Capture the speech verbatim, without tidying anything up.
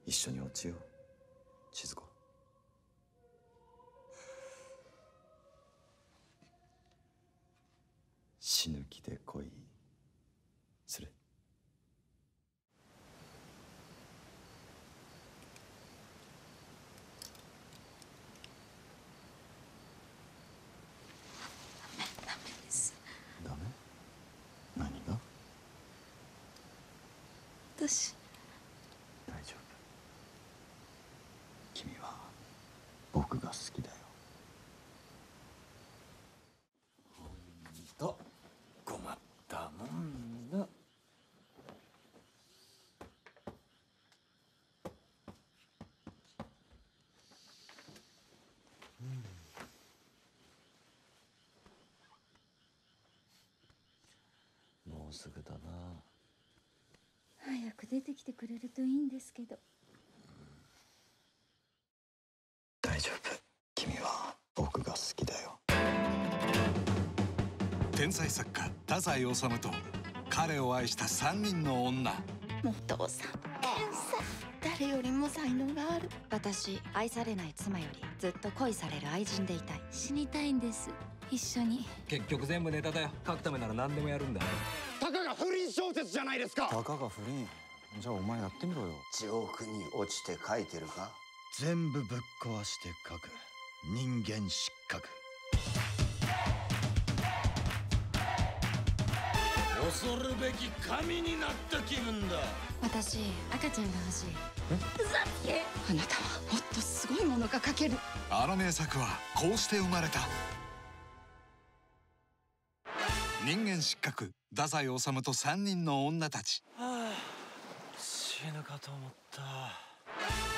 一緒に落ちよう、千鶴子。死ぬ気で恋する。 ダメです。 ダメ？何が？ 私。 大丈夫。君は僕が好きだよ。ほんと困ったもんだ。もうすぐだな。 早く出てきてくれるといいんですけど。 大丈夫。君は僕が好きだよ。 天才作家太宰治と彼を愛した三人の女。 お父さん天才。誰よりも才能がある。 私、愛されない妻よりずっと恋される愛人でいたい。 死にたいんです、一緒に。 結局全部ネタだよ。書くためなら何でもやるんだ。 たかが不倫小説じゃないですか。 たかが不倫。じゃあお前やってみろよ。 地獄に落ちて書いてるか。 全部ぶっ壊して書く人間失格。 恐るべき神になった気分だ。 私、赤ちゃんが欲しい。 ふざけ。 あなたはもっとすごいものが書ける。 あの名作はこうして生まれた。人間失格、太宰治と三人の女たち。 はあ、死ぬかと思った。